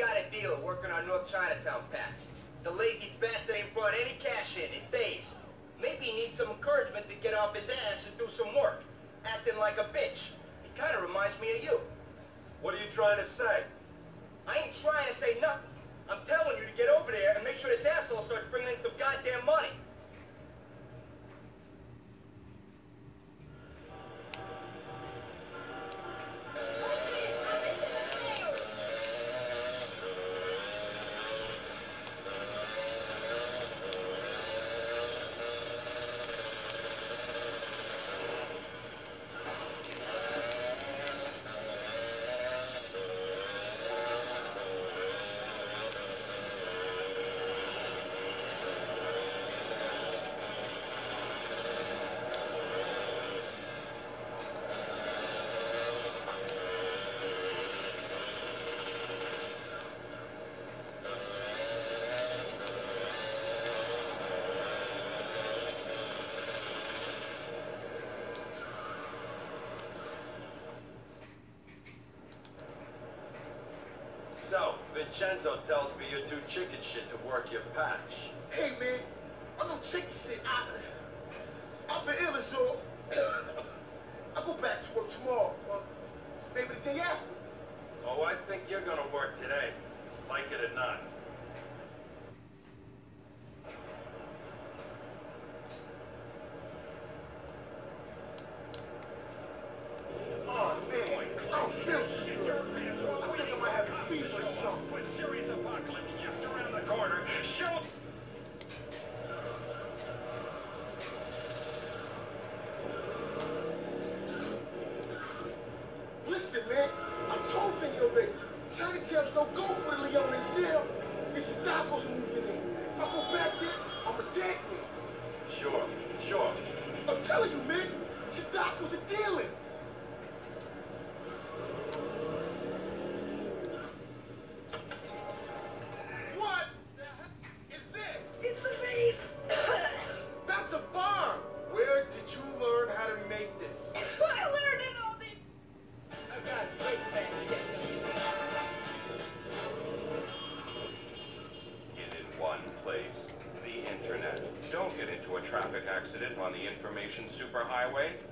got a dealer working on North Chinatown patch. The lazy bastard ain't brought any cash in days. Maybe he needs some encouragement to get off his ass and do some work. Acting like a bitch. He kind of reminds me of you. What are you trying to say? I ain't trying to say nothing. I'm telling you to get over there and make sure this asshole starts bringing in some goddamn money. So, Vincenzo tells me you're too chicken shit to work your patch. Hey, man, I'm no chicken shit. I've been ill as all. I'll go back to work tomorrow, or maybe the day after. Oh, I think you're gonna work today, like it or not. Oh, man, I don't feel too good. I think I might have a fever or something. With serious apocalypse just around the corner, show... Listen, man, I told you already. Chinatown's no go for the Leone's now. It's the tacos moving in. If I go back there, I'm a dead man. Sure. I'm telling you, man, Sadako are dealing. What the heck is this? It's a race! That's a bomb. Where did you learn how to make this? I learned it all this! I got a great plan to get Get in one place, the internet. Don't get into a traffic accident on the information superhighway.